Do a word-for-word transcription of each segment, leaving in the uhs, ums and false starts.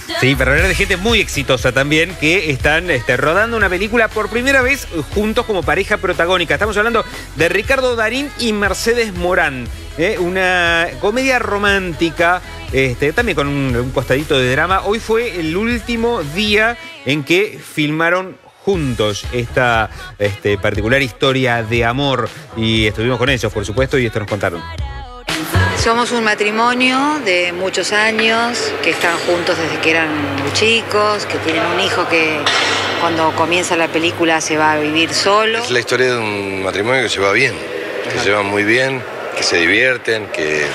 Sí, para hablar de gente muy exitosa también, que están este, rodando una película por primera vez juntos como pareja protagónica. Estamos hablando de Ricardo Darín y Mercedes Morán. ¿eh? Una comedia romántica, este, también con un, un costadito de drama. Hoy fue el último día en que filmaron juntos esta este, particular historia de amor. Y estuvimos con ellos, por supuesto, y esto nos contaron. Somos un matrimonio de muchos años, que están juntos desde que eran muy chicos, que tienen un hijo que cuando comienza la película se va a vivir solo. Es la historia de un matrimonio que se va bien, que se va muy bien, que se divierten, que,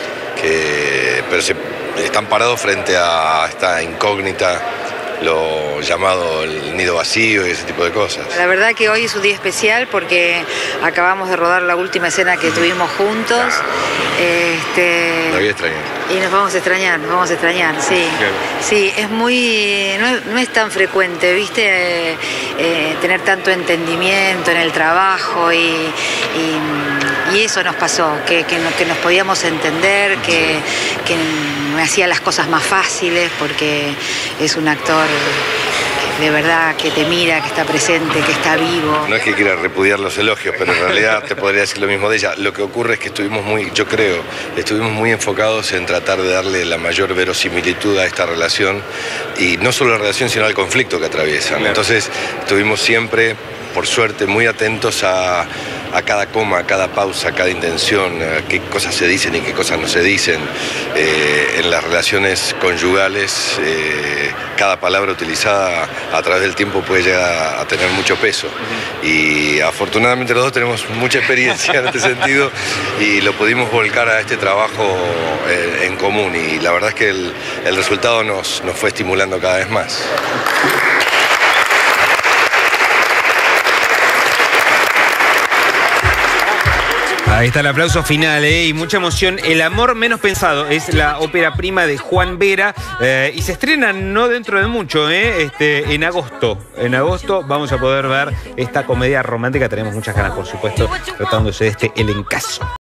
que pero se, están parados frente a esta incógnita, lo llamado el nido vacío y ese tipo de cosas. La verdad que hoy es un día especial porque acabamos de rodar la última escena que tuvimos juntos. Este, La voy a extrañar. Y nos vamos a extrañar, nos vamos a extrañar, sí. Claro. Sí, es muy, no es, no es tan frecuente, ¿viste? Eh, eh, tener tanto entendimiento en el trabajo y, y, y eso nos pasó, que, que, no, que nos podíamos entender, que, que me hacía las cosas más fáciles porque es un actor de verdad que te mira, que está presente, que está vivo. No es que quiera repudiar los elogios, pero en realidad te podría decir lo mismo de ella. Lo que ocurre es que estuvimos muy, yo creo, estuvimos muy enfocados en tratar de darle la mayor verosimilitud a esta relación, y no solo a la relación, sino al conflicto que atraviesan. Claro. Entonces, estuvimos siempre, por suerte, muy atentos a, a cada coma, a cada pausa, a cada intención, a qué cosas se dicen y qué cosas no se dicen. Eh, en las relaciones conyugales, eh, cada palabra utilizada a través del tiempo puede llegar a tener mucho peso. Y afortunadamente los dos tenemos mucha experiencia en este sentido y lo pudimos volcar a este trabajo eh, en común, y la verdad es que el, el resultado nos, nos fue estimulando cada vez más. Ahí está el aplauso final, ¿eh? Y mucha emoción. El amor menos pensado es la ópera prima de Juan Vera, eh, y se estrena no dentro de mucho, ¿eh? este, en agosto. En agosto vamos a poder ver esta comedia romántica. Tenemos muchas ganas, por supuesto, tratándose de este elencazo.